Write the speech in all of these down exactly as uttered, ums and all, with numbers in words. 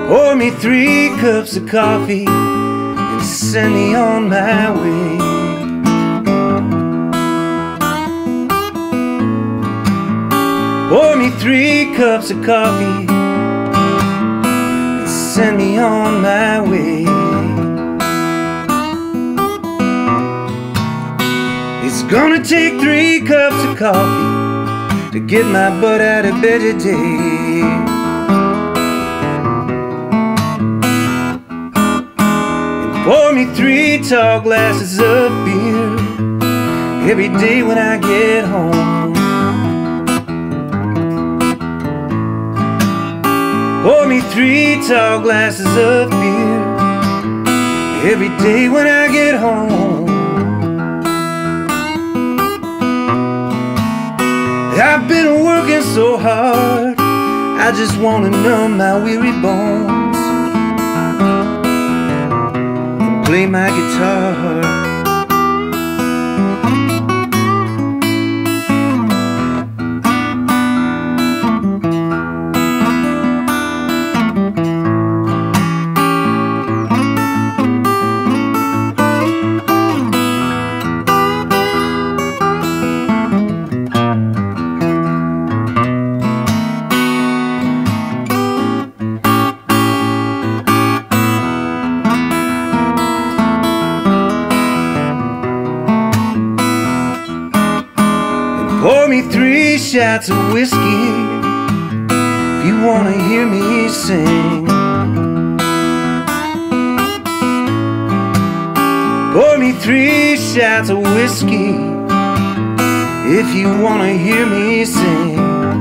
Pour me three cups of coffee and send me on my way. Pour me three cups of coffee and send me on my way. It's gonna take three cups of coffee to get my butt out of bed today. And pour me three tall glasses of beer every day when I get home. Pour me three tall glasses of beer every day when I get home. I've been working so hard, I just wanna numb my weary bones and play my guitar. Pour me three shots of whiskey if you wanna hear me sing. Pour me three shots of whiskey if you wanna hear me sing.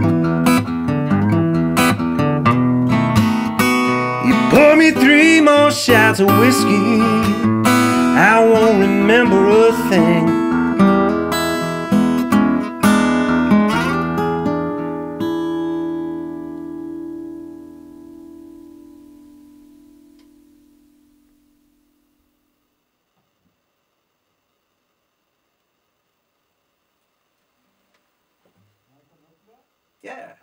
You pour me three more shots of whiskey, I won't remember a thing. Yeah.